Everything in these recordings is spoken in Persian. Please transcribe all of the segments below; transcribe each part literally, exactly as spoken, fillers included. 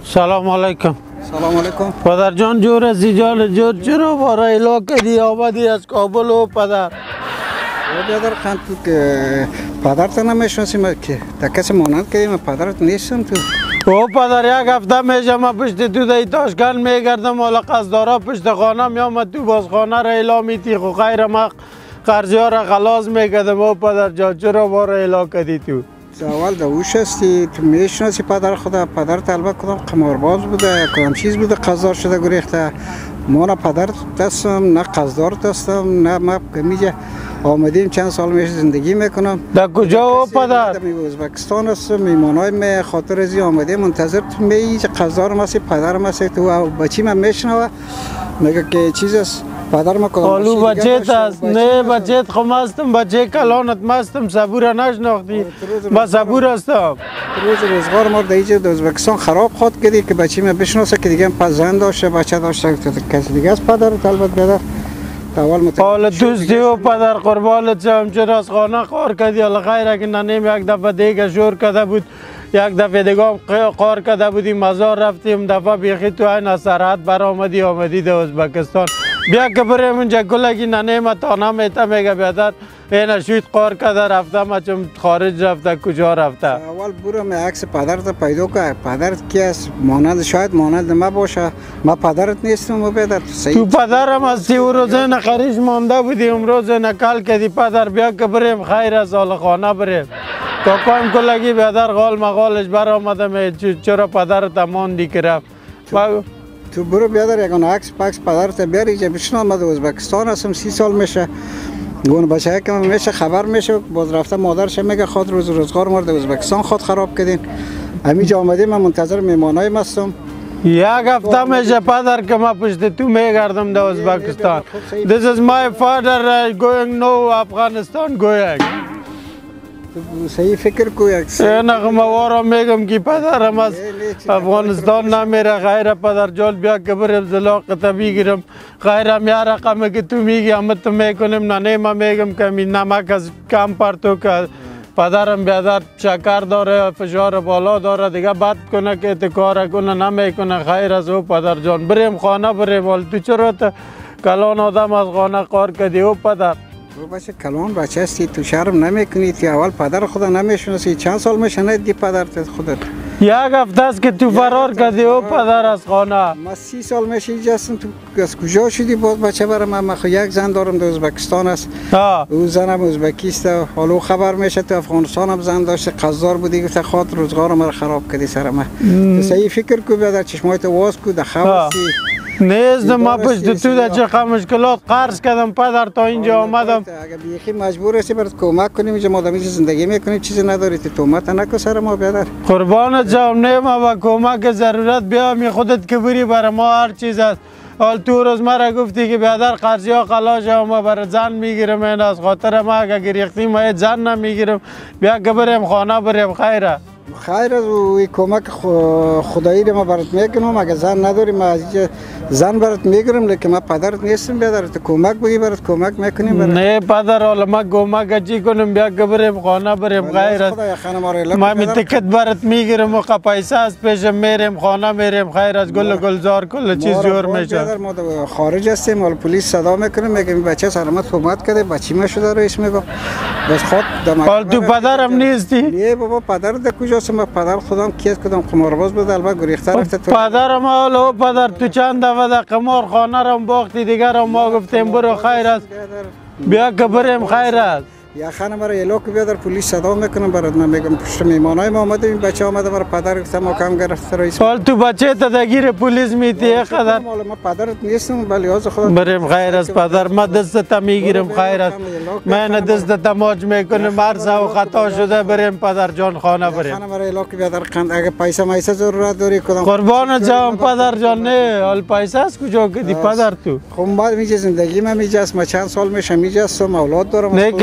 سلام علیکم. سلام علیکم. پدر جان جور از جان جور چرا برای علاقه دی آمدی از کابل و پدر؟ برادر خان تو که پدرت نمیشناسی ما که تا کسی مانند که من پدرت نیستم تو. او پدر یک هفته میشه من پشت تو دی تاشکند میگردم حالا قصدارا پشت خانه میامد تو باز خانه را اعلامی تی خو خیر ما قرضی ها را خلاص میکردم. او پدر جان چرا برای علاقه دی تو؟ اول دوش هستی تو میشناسی پدر خدا. پدر البته کدام قمارباز بوده کدام چیز بوده قصدار شده گریخته. ما نه پدر دستم نه قصدار دستم نه ما میگه آمدیم چند سال میشه زندگی میکنم. در کجا او پدر؟ می ازبکستان هستم. میمانای می خاطر ازی آمدیم منتظر تو می قصدار ماسی پدر ماسی تو بچی من میشنوه میگه که چیز است پدر ما کدام آلو بچت است. نه بچت خو مستم بچه کلانت مستم صبور نشناختی. با صبور هستم. روز روزگار ما در اینجا ازبکستان خراب خود کردی که بچی من بشناسه که دیگه پس زن داشته بچه داشته کسی دیگه است پدر البته بیادر. حالا دوستی و پدر قربانت شم چرا از خانه کار کردی حالا خیر اگه ننیم یک دفعه دیگه شور کرده بود یک دفعه دیگه کار کرده بودیم مزار رفتیم دفعه بیخی تو این سرحد برآمدی آمدی در ازبکستان بیا که بریم اونجا کلگی ننیم تانه میته میگه بیادر این شوید کار کرده رفته ما چون خارج رفته کجا رفته. اول برم عکس پدرت پیدا که پدرت کی است مانند شاید مانند ما باشه ما پدرت نیستم و بیادر تو پدرم هستی و روزه نخریش مانده بودی امروز نکل کردی پدر بیا که بریم خیر از حال خانه بریم کاکایم کلگی بیادر غال مغالش برآمده چرا پدرت ماندی که رفت. تو برو بیادر یکان عکس پاکس پدرت بیاری اینجا بشنم من ازبکستان هستم سی سال میشه گون بچه که میشه خبر میشه باز رفته مادرش میگه خود روز روزگار ما در ازبکستان خود خراب کردین همینجا آمدیم من منتظر میمانای هستم. یک هفته میشه پدر که من پشت تو میگردم در ازبکستان. This is my father going no Afghanistan going. صحیح فکر کو یک نغمه وارا میگم که پدرم از افغانستان نمیره خیر پدر جان بیا که بریم زلاقت بگیرم خیرم یا رقمه که تو میگی همه تو میکنیم نه ما میگم که می نمک از کم پرتو که پدرم بیادر شکر داره فشار بالا داره دیگه بد کنه که اتکار کنه نمیکنه خیر از او پدر جان بریم خانه بریم ولی تو چرا کلان آدم از خانه کار کردی او پدر تو باشه کلان بچه هستی تو شرم نمیکنی که اول پدر خدا نمیشناسی چند سال میشه ندیدی پدرت خودت یک هفته است که تو فرار کردی او پدر از خانه. ما سی سال میشه اینجا هستم تو از کجا شدی باز بچه برم من من یک زن دارم در ازبکستان است او زنم ازبکیست حالا خبر میشه تو افغانستان هم زن داشته قصدار بودی گفته خاطر روزگار ما خراب کردی سر من صحیح فکر کو بیادر چشمایت واز کو دخواستی نیست ما پشت تو در چه مشکلات قرض کردم پدر تا اینجا آمدم. اگه بیخی مجبور هستی برات کمک کنیم اینجا ما دمیز زندگی میکنیم چیزی نداری تو تومت نکو سر ما بیادر. قربانت جام نه ما با کمک ضرورت بیا می خودت که بری برای ما هر چیز است. حال تو روز مرا گفتی که بیادر قرضی ها خلاص ما برای زن میگیرم این از خاطر ما اگه گریختی ما زن نمیگیرم بیا که بریم خانه بریم خیره. خیر از اوی کمک خدایی رو ما برات میکنم اگه زن نداری ما از زن برات میگیرم لیکن ما پدرت نیستم بیادر تو کمک بگی برات کمک میکنیم برات. نه پدر حالا ما کمک چی کنم بیا که بریم خانه بریم خیر است ما می تکت برات میگیرم و پیسه است پیشم میریم خانه میریم خیر از گل گلزار کل چیز جور میشه. ما خارج هستیم ولی پلیس صدا میکنیم میگیم بچه سلامت کمک کرده بچی ما شده رئیس میگم بس خود دماغ. حال تو پدرم نیستی؟ نه بابا پدر در کجاست ما پدر خودم کیس کدام قمارباز بود البته گریخته رفته تو پدرم حالا پدر تو چند دفعه در قمار خانه را باختی دیگر را ما گفتیم برو خیر است بیا که بریم خیر است. یا خانم برای الوک بیادر پلیس صدا میکنم برات من میگم پشت میمانای ما آمده این بچه آمده برای پدر گفتم ما کم گرفته رئیس. حال تو بچه تا دگیر پلیس میتی قدر ما پدرت نیستم ولی از خدا بریم خیر است پدر ما دست تا میگیرم خیر است من دست تا ماج میکنم مرز و خطا شده بریم پدر جان خانه بریم. خانم برای الوک بیادر قند اگه پیسه مایسه ضرورت داری کدام قربان جان پدر جان نه حال پیسه است کجا کدی پدر تو خب بعد میجه زندگی من میجه است ما چند سال میشه میجه است اولاد دارم نه که کدام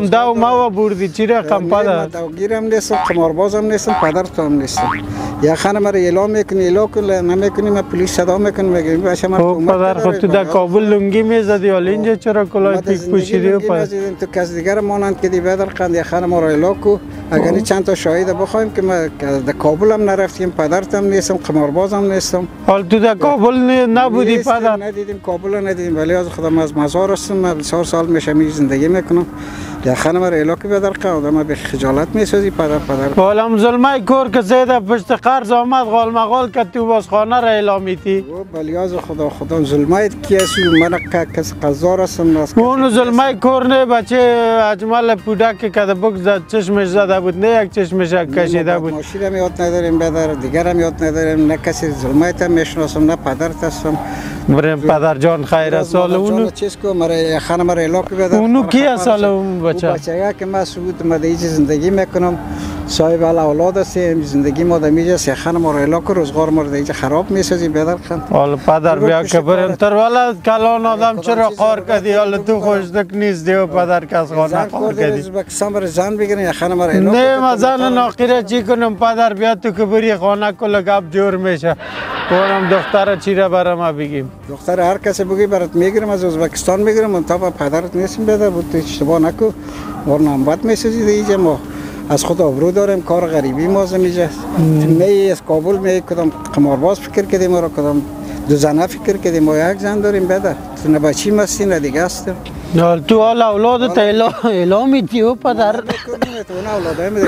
هم دو ما بردی چی رقم پدر؟ دوگیرم نیستم، قماربازم نیستم، پدر تو هم نیستم. یا خانه مرا اعلام میکنی، اعلام کنی، نمیکنی من پلیس صدا میکنم میگم باشه من تو پدر خود تو در کابل لنگی میزدی ولی اینجا چرا کلاه پیک پوشیدی و پدر؟ تو کس دیگر مانند که دی بدر قند یا خانه ما را اعلام کو اگر چند تا شاهد بخوایم که ما در کابل هم نرفتیم، پدرتم نیستم، قماربازم نیستم. حال تو در کابل نبودی پدر؟ ندیدیم کابل ندیدیم ولی از خودم از مزار هستم، من بسیار سال میشه می زندگی میکنم. یا خانه مرا اعلام که بدر قند ما به خجالت میسازی پدر پدر. حالا مظلمای کور که زیده پشت قرض آمد غال مغال که تو باز خانه را اعلامیتی؟ ولی از خدا خدا ظلمای کیسو من کس قزار هستم. اون ظلمای کور نه بچه اجمال پودک که کده بگذد چشمش زده بود نه یک چشمش کشیده بود. ماشین هم یاد نداریم بدر دیگر هم یاد نداریم نه کسی ظلمای تا میشناسم نه پدرت هستم. بریم پدر جان خیر سال اونو چیز کو مرا خانه مرا اعلام که بدر. اونو کی سال اون بچه؟ بچه که من سعود مدعی زندگی میکنم صاحب اولاد هستیم زندگی ما دمیجه سه خانه ما را اعلام که روزگار ما دیگه خراب میسازی بدر خان. حالا پدر بیا که بریم تر ولی کلان آدم چرا قار کردی حالا تو خوشدک نیست دیو پدر کس خانه قار کردی. زن بر زن بگیرن یا خانه ما را اعلام. نه ما زن ناقیره چی کنم پدر بیا تو که بری خانه کل گپ جور میشه. اونم دختر چی را برام ما بگیم. دختر هر کسی بگی برات میگیرم از ازبکستان میگیرم من تا پدرت نیستم بدر بود تو اشتباه نکو. ورنام بد میسازی دیگه ما از خود آبرو داریم کار غریبی ما زمیجه می از کابل می کدام قمارباز فکر کردیم ما را کدام دو زنه فکر کردیم ما یک زن داریم بده تو نه بچی مستی نه دیگه هستیم. نه تو حال اولادت اعلامیتی و پدر؟ تو نه اولادای میدونی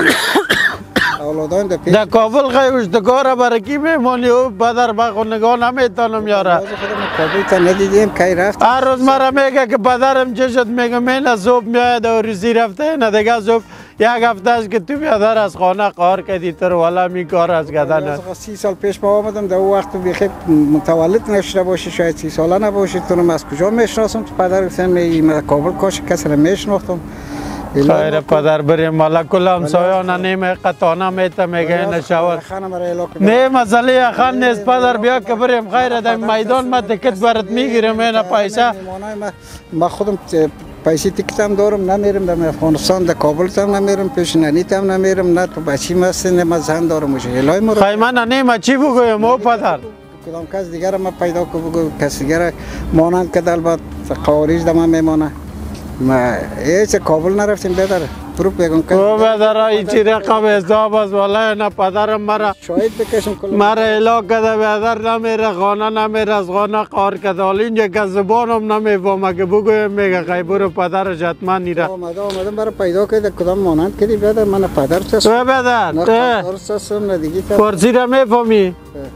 اولادان در کابل خیوشتگاه برکی میمانی و پدر بخو نگاه نمیتانم یاره. خودم کابل تا ندیدیم کی رفت. هر روز مرا میگه که پدرم چشت میگه من صبح میاد و روزی رفته نه دیگه صبح یک هفته است که تو بیادر از خانه قار کردی تر والا می کار از گدن است. سی سال پیش با آمدم در اون وقت بخیر متولد نشده باشی شاید سی ساله نباشی تو رو از کجا میشناسم تو پدر گفتم می کابل کاش کسی رو میشناختم. خیر پدر بریم مالا کل همسایان نیم قطانه میته میگه نشود. نه مسئله خان نیست پدر بیا که بریم خیر در میدان ما تکت برات میگیرم اینا پیسه. ما خودم پیسی تیکتم دارم نمیرم در افغانستان در کابل تام نمیرم پیش ننیتم نمیرم نه تو بچی مست نه من زن دارم میشه الهی مرا خیر من نیم چی بگویم او پدر کدام کس دیگر ما پیدا کو بگو کس دیگر مانند که البته خارج دم میمونه ما هیچ کابل نرفتیم بدر پروف بگم که او بدر این چی رقم حساب است والله نه پدرم مرا شاید بکشم کلا مرا الا کده بدر نمیره خانه نمیره از خانه قار کده حالا اینجا که زبانم نمیفهمه که بگویم میگه خیلی برو پدرش حتما نیره آمده آمدم برای پیدا کرده کدام مانند کردی بدر من پدر چست تو بدر نه چستم نه دیگه فارسی را میفهمی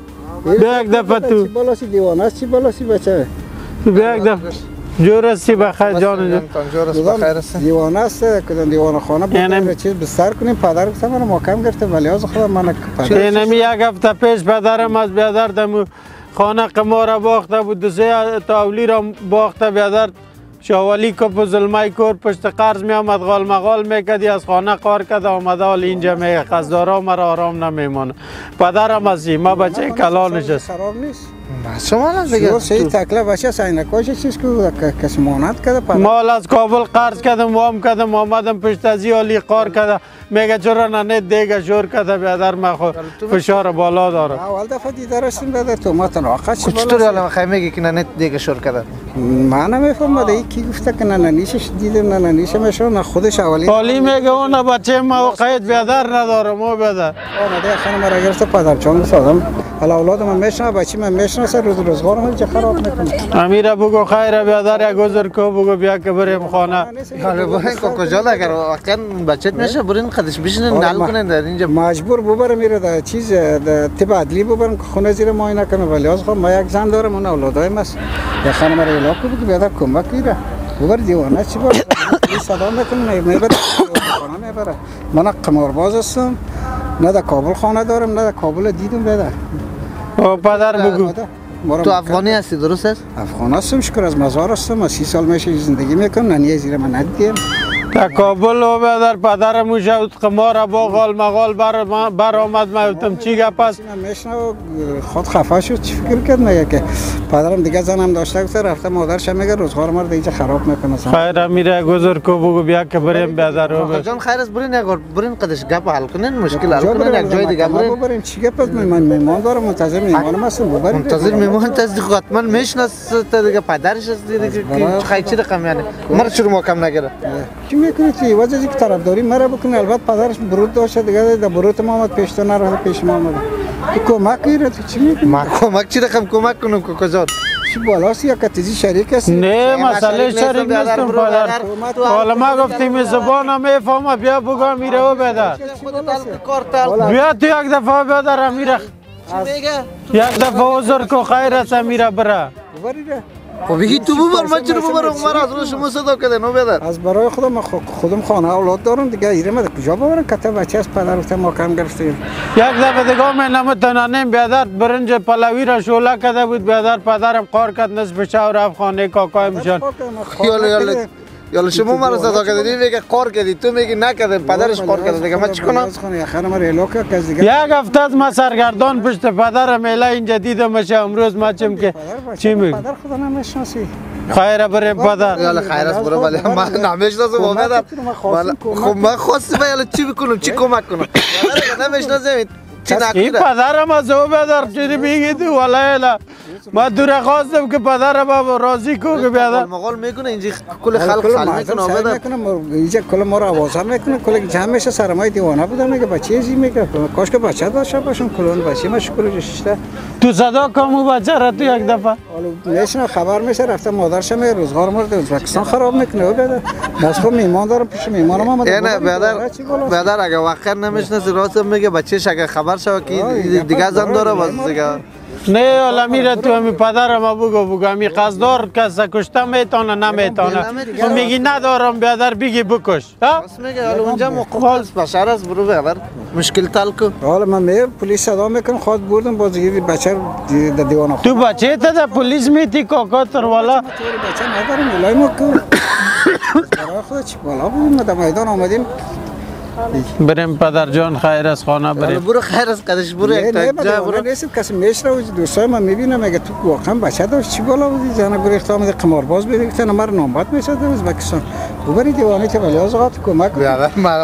بیا یک دفعه تو چی بالاسی دیوانه است چی بالاسی بچه بیا یک دفعه جور هستی بخیر جان جان جور است بخیر است دیوانه است کدام دیوانه خانه بود چیز بستر کنیم پدر گفتم من محکم گرفته ولی از خودم من پدر اینمی یک هفته پیش پدرم از بیادر دم خانه قمار باخته بود دو سه تاولی را باخته بیادر شوالی کپ ظلمای کور پشت قرض می آمد غال مغال میکردی از خانه قار کرد آمده حال اینجا می قصدارا مرا آرام نمیمانه پدرم از ما بچه کلانش است خراب نیست شما نه دیگه سه تکله بچه سینکاش چیز که کس مانند کرده مال از کابل قرض کردم وام کردم آمدم پشت از حالی قار کرده میگه چرا نه دیگه شور کرده بیادر ما خو فشار بالا داره اول دفعه دیده رسیم بده تو ما تناقض چی بالا چطوری حالا خیلی میگی که نه دیگه شور کرده من نمیفهمم دیگه کی گفته که نه نیشش دیدم نه نیشه میشه نه خودش اولی حالی میگه اون بچه ما قید بیادر نداره مو بیادر آمده خانم مرا گرفته پدر چون سادم حالا اولاد من میشنه بچه من میشناسه روز روزگار من چه خراب میکنه امیر بگو خیر بیادر یک گذر کو بگو بیا که بریم خانه حالا برین کجا اگر واقعا بچت میشه برین خودش بشینن نال کنن در اینجا مجبور ببرم میره در چیز در طب عدلی ببرم که خونه زیر معاینه کنه ولی از خود ما یک زن دارم اون اولادایم است یا خانم مرا اعلام کنه که بیادر کمک میره ببر دیوانه چی باشه صدا میکنه میبره خانه میبره من قمارباز هستم نه در کابل خانه دارم نه در کابل دیدم بده او پدر بگو تو افغانی هستی درست است؟ افغان هستم شکر از مزار هستم سی سال میشه زندگی میکنم نه زیر من ندیدیم در کابل و بدر پدرم موشه قمار با غال مغال بر بر آمد. من گفتم چی گپ است؟ میشنو خود خفه شد. چی فکر کرد میگه که پدرم دیگه زنم داشته گفته رفته مادرش میگه روزگار ما رو دیگه خراب میکنه. خیر میره گذر کو بگو بیا که بریم بدر رو. جان خیر است برین اگر برین قدش گپ حل کنین مشکل حل کنین یک جای دیگه برین. برین چی گپ است؟ من میمان دارم منتظر میمانم هستم. برین منتظر میمان تصدیق حتما میشناسه دیگه پدرش است دیگه خیلی چی رقم یعنی مر چرا ما کم نگیره. چی میکنی چی وجه اینکه طرفداری مرا بکنه البته پدرش برود داشته دیگه در برود ما آمد پیش تو نرفت پیش ما آمد. تو کمک کیره تو چی میکنی؟ ما کمک چی رقم کمک کنم که کجا؟ چی بالاست یا کتیزی شریک است؟ نه مسئله شریک نیستم پدر. حالا ما گفتیم زبانم میفهمم بیا بگم میره و بدر. بیا تو یک دفعه بدر میره. یک دفعه حضور کو خیر است میره بره. خب بگی تو ببر من چرا ببرم مرا از شما صدا کده نو بدر. از برای خودم خودم خانه اولاد دارم دیگه ایره من کجا ببرم کته بچه از پدر گفتم ما کم گرفتیم. یک دفعه دیگه من نمیتونم بیادر برنج پلوی را شوله کده بود بیادر پدرم قار کرد نصف شب رفت خانه کاکای میشن. یالا یالا یالا شما مرا صدا کردی میگه قار کردی تو میگی نکرده پدرش قار کرده دیگه من چیکنم؟ یک هفته از ما سرگردان پشت پدرم اله اینجا دیدمش امروز ما چیم که چی میگی؟ پدر خدا نمیشناسی. خیر بریم پدر. یالا خیر است برو ولی من نمیشناسم با پدر. خب من خواستم یالا چی بکنم چی کمک کنم؟ یالا نمیشناسم چی نکنه؟ این پدرم از او بدر چی میگی تو والا ما دور خواستم که پدرم با راضی کو که بیادر. مغول میکنه اینجا کل خلق سال میکنه بدر. اینجا کل ما رو آوازار میکنه کل جمعش سرمای دیوانه بودم میگه بچه ازی میگه کاش که بچه داشته باشم کلون بچه ما شکر جشته. تو صدا کامو بچه را تو یک دفعه. میشنه خبر میشه رفته مادرش میگه روزگار مرد ازبکستان خراب میکنه و بیادر. باز خب میمان دارم پیش میمانم آمده. نه بیادر بیادر اگه واقعا نمیشناسی راست میگه بچه‌ش اگه خبر شود که دیگه زن داره باز دیگه. نه حالا میره تو همی پدرم بگو بگو همی قصدار کس کشته میتونه نمیتونه تو میگی ندارم بیادر بگی بکش بس میگه حالا اونجا مقابل بشر است برو بیادر مشکل تل کن. حالا من میگم پلیس صدا میکنم خواهد بردم باز یه بچه در دیوانه تو بچه تا در پلیس میتی کاکا تر والا بچه ندارم الهی ما که برای خود چی بالا بودیم ما در میدان آمدیم. بریم پدر جان خیر از خانه بریم. برو خیر از قدش برو یک تا جا برو. نیست کسی میشره و دوستای من میبینم میگه تو واقعا بچه داشت چی بالا بودی زنه گریخت آمده قمارباز بودی گفتن مرا نامبد میشد ازبکستان. ببری دیوانه که ولی از اوقات کمک کنی.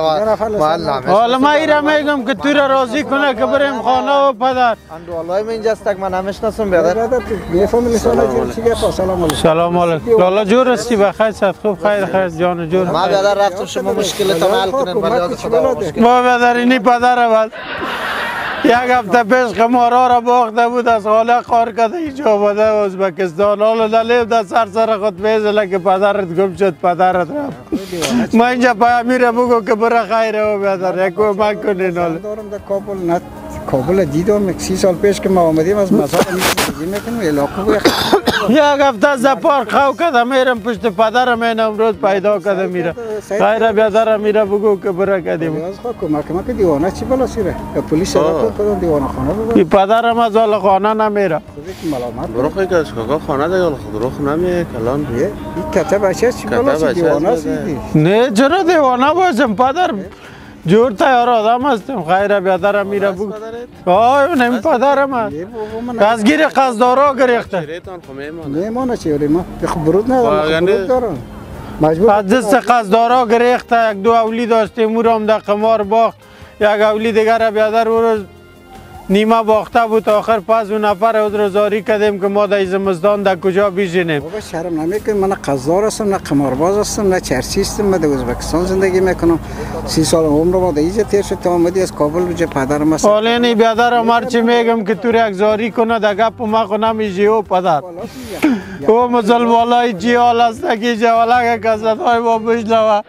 حالا ما ایرا میگم که تو را راضی کنه که بریم خانه و پدر. اندو والله من اینجاست تک من نمیشناسم بیادر. میفهمی سلام چی گپ سلام علیکم. سلام علیکم. لالا جور استی بخیر صد خوب خیر خیر جان جور. ما بیادر رفتم شما مشکل تا حل کنین ولی ما بدر اینی پدر بود یک هفته پیش قمارا را باخته بود از حالا قار کرده اینجا آمده ازبکستان حالا دلیب در سر سر خود میزله که پدرت گم شد پدرت رفت ما اینجا پای میره بگو که برا خیره و بدر یک کمک کنین حالا دارم در کابل نه کابل دیدم یک سی سال پیش که ما آمدیم از مسائل میکنیم علاقه بود یک هفته از پارک خو کده میرم پشت پدرم این امروز پیدا کده میره خیره بیادر میره بگو که برا کدیم از خواهد کمک ما که دیوانه چی بالا سیره پلیس صدا کدن دیوانه خانه ببر این پدرم از حال خانه نمیره برو خواهی که از کاکا خانه دیگه خود روخ نمیه کلان این کته بچه چی بالا سی دیوانه سیدی نه چرا دیوانه باشم پدر جور تیار آدم هستم خیره بیادرم میره بگو آه نمی پدرم هست از گیر قصدارا گریخته میمانه چی ولی ما بخب برود ندارم برود دارم از دست قصدارا گریخته یک دو اولی داشتیم او را هم در قمار باخت یک اولی دیگر بیادر او روز نیمه باخته بود آخر پس اون نفر او رو زاری کردیم که ما در زمستان در کجا بیشینیم بابا شرم نمیکنم من قصدار هستم نه قمارباز هستم نه چرسی هستم من در ازبکستان زندگی میکنم سی سال عمر ما در اینجا تیر شد تا آمدی از کابل بجا پدرم هستم حالا اینی بیادرم هرچی میگم که تو یک زاری کنه در گپ ما خونه میشی او پدر او مسلمانای چی حال است که جواله که کسد های ما بشنوه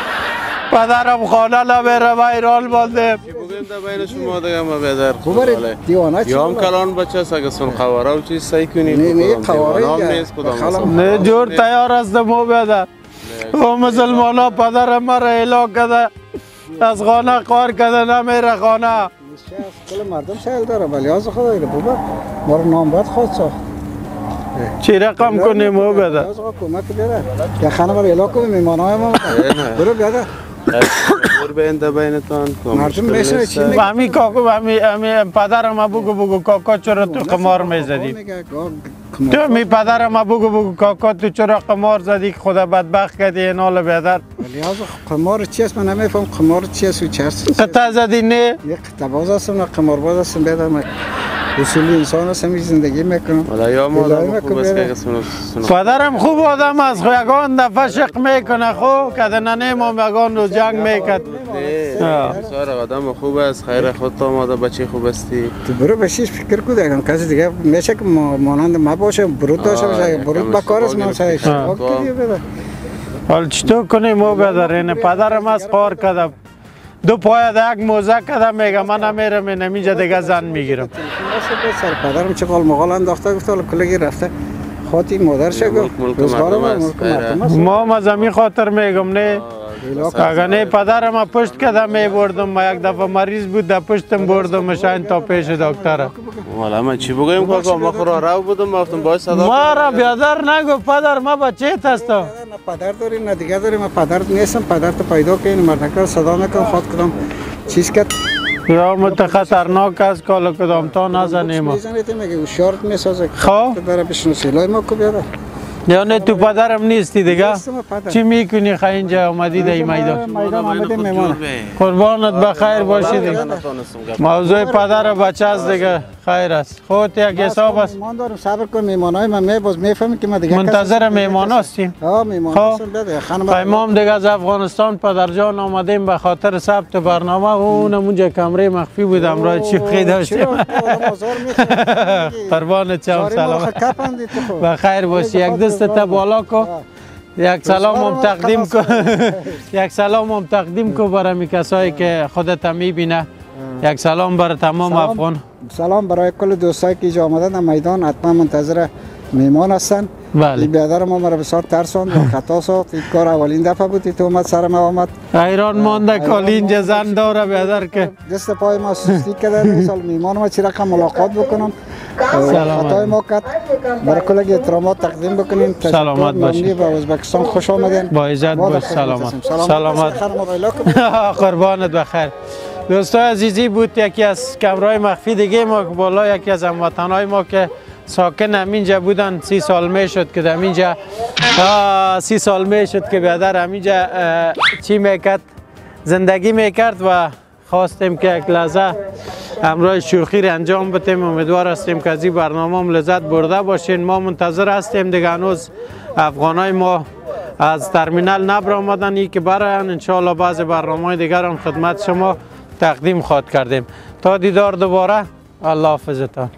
پدرم خانه نمیره و ایران بانده بین شما دیگه ما بیادر دیوانه چی یا هم کلان بچه است اگه سن خواره و چیز سعی کنیم نه نه خواره نه جور تیار هستم او بیادر او مسلمان ها پدرم مرا اعلا کده از خانه قار کده نمیره خانه کل مردم سهل داره ولی از خدا ایره بابا ما رو نام باید خواهد ساخت چی رقم کنیم او بیادر؟ از آقا کمک بیادر که خانه برای الا کنیم میمانای ما برو بیادر برو بینده بینتان مردم میشه چی میگه؟ همی کاکو همی همی پدرم بگو بگو کاکا چرا تو قمار میزدی؟ تو می پدرم بگو بگو کاکا تو چرا قمار زدی که خدا بدبخت کردی این حال بیادر؟ لیاز قمار چی است من نمیفهم قمار چی است و چی است؟ قطع زدی نه؟ یک قطع باز هستم نه قمار باز هستم بیادر من اصولی انسان هستم زندگی میکنم ولی یا ما آدم خوب است که قسمون پدرم خوب آدم است خو یگان دفعه شق میکنه خو که ننه ما یگان رو جنگ میکرد بسیار آدم خوب است خیر خودت آماده بچه خوب استی تو برو بشیش فکر کن دیگه کسی دیگه میشه که مانند ما باشه برود داشته باشه برود با کار است ما سایش حالا چطور کنیم او بیادر پدرم از قار کردم دو پای یک موزه کده میگه من نمیرم این اینجا دیگه زن میگیرم سر پدرم چه قال مقال انداخته گفت حالا کلگی رفته خاطی مادر شه گفت ما ما زمین خاطر میگم نه اگر نه پدرم پشت کده میبردم ما یک دفعه مریض بود در پشتم بردم شاین تا پیش دکتر والا من چی بگویم کاکا ما خورا رو بودم گفتم باید صدا ما را بیادر نگو پدر ما بچه هستم نه پدر داری نه دیگه داری من پدر نیستم پدر تو پیدا کنی مردکر صدا نکن خود کدام چیز کرد یا مت خطرناک است کالا کدام تا نزنیم میزنید میگه شورت میسازه خب برای بشناسی لای ما کو بیاد یا نه تو پدرم نیستی دیگه چی میکنی خا اینجا اومدی در میدان میدان آمدیم میمان قربانت بخیر باشید موضوع پدر و بچه است دیگه خیر است خودت یک حساب است من دارم صبر کن میمانای من می باز میفهمی که ما دیگه منتظر میمان هستیم ها میمان هستم بده خانم امام دیگه از افغانستان پدر جان آمدیم به خاطر ثبت برنامه اون اونجا کمره مخفی بود امروز شوخی داشتیم قربانت شم سلام بخیر باشی یک دست تا بالا کو یک سلام هم تقدیم کو یک سلام هم تقدیم کو برای کسایی که خودت میبینه یک سلام برای تمام افغان سلام برای کل دوستایی که اینجا آمدن در میدان حتما منتظر میمان هستن بله بیادر ما مرا بسیار ترساند و خطا ساخت این کار اولین دفعه بود تو اومد سر ما آمد ایران مانده کالی اینجا زن داره بیادر که دست پای ما سستی کرده مثال میمان ما چی رقم ملاقات بکنم خطای ما کرد برای کل احترامات تقدیم بکنیم سلامت باشید به ازبکستان خوش آمدین با عزت باش سلامت سلامت قربانت بخیر دوستای عزیزی بود یکی از کمرای مخفی دیگه ما بالا یکی از هموطنای ما که ساکن همینجا بودن سی سال می شد که همینجا سی سال می شد که بیادر همینجا چی میکرد زندگی میکرد و خواستیم که یک لحظه امروز شوخی را انجام بدیم امیدوار هستیم که از این برنامه هم لذت برده باشین ما منتظر هستیم دیگه هنوز افغانای ما از ترمینال نبر آمدن ای که براین انشاءالله بعض برنامه دیگر هم خدمت شما تقدیم خواهد کردیم تا دیدار دوباره الله حافظتان